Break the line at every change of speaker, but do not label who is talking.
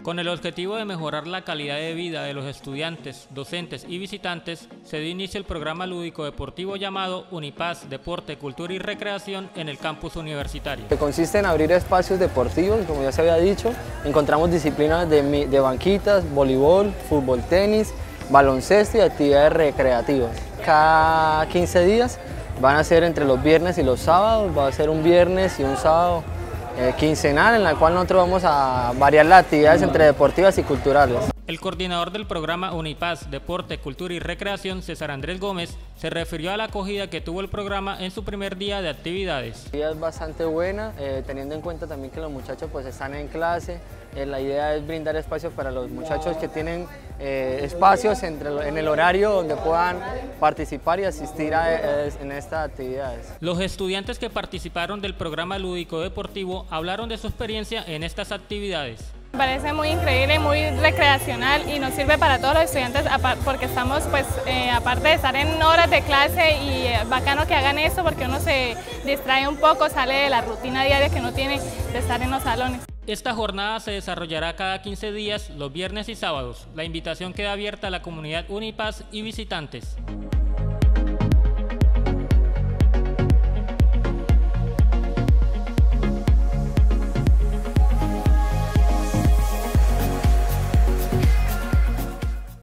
Con el objetivo de mejorar la calidad de vida de los estudiantes, docentes y visitantes, se dio inicio el programa lúdico deportivo llamado Unipaz, Deporte, Cultura y Recreación en el campus universitario.
Que consiste en abrir espacios deportivos, como ya se había dicho. Encontramos disciplinas de banquitas, voleibol, fútbol, tenis, baloncesto y actividades recreativas. Cada 15 días van a ser entre los viernes y los sábados, va a ser un viernes y un sábado quincenal, en la cual nosotros vamos a variar las actividades entre deportivas y culturales.
El coordinador del programa Unipaz, Deporte, Cultura y Recreación, César Andrés Gómez, se refirió a la acogida que tuvo el programa en su primer día de actividades.
La idea es bastante buena, teniendo en cuenta también que los muchachos pues están en clase. La idea es brindar espacios para los muchachos que tienen espacios en el horario donde puedan participar y asistir en estas actividades.
Los estudiantes que participaron del programa lúdico deportivo hablaron de su experiencia en estas actividades.
Me parece muy increíble, muy recreacional y nos sirve para todos los estudiantes porque estamos, pues, aparte de estar en horas de clase, y bacano que hagan eso porque uno se distrae un poco, sale de la rutina diaria que uno tiene de estar en los salones.
Esta jornada se desarrollará cada 15 días, los viernes y sábados. La invitación queda abierta a la comunidad Unipaz y visitantes.